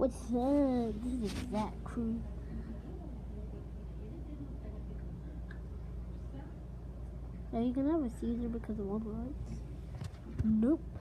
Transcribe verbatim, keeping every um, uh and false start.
What's up? This is Exact Crew. Are you gonna have a Caesar because of one rights? Nope.